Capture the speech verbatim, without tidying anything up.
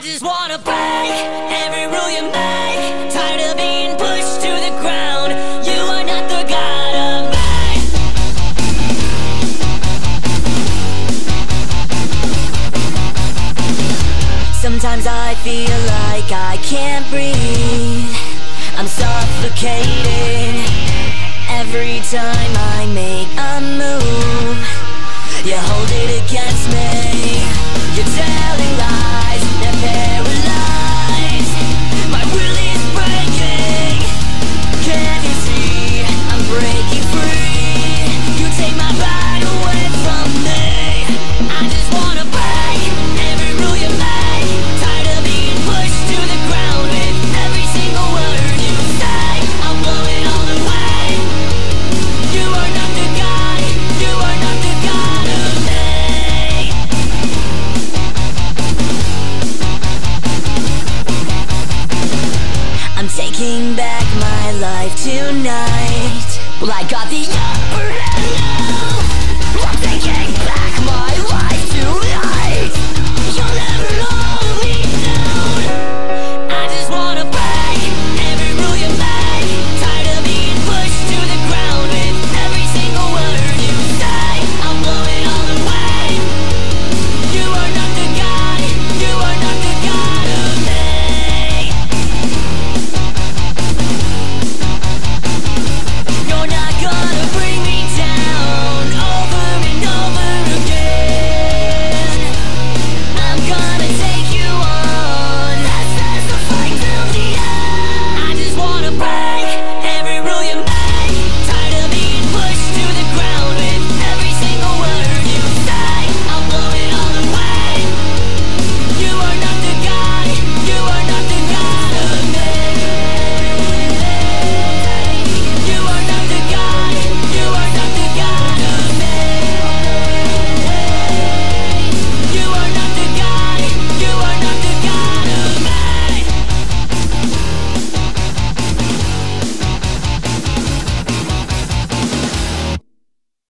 just wanna break every rule you make. Tired of being pushed to the ground. You are not the god of me. Sometimes I feel like I can't breathe. I'm suffocating every time I make a move. You hold it against me. You're telling lies, they're paralyzed. My will is breaking. Can you see? I'm breaking free. You take my pride away from me. I just wanna break every rule you make. Tired of being pushed to the ground with every single word you say. I'll blow it all away. You are not the God. You are not the God of me. I'm taking back my life tonight. Well, I got the